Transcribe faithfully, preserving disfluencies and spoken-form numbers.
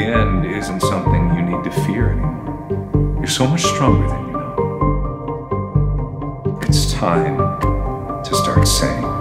end isn't something you need to fear anymore. You're so much stronger than you know. It's time to start saying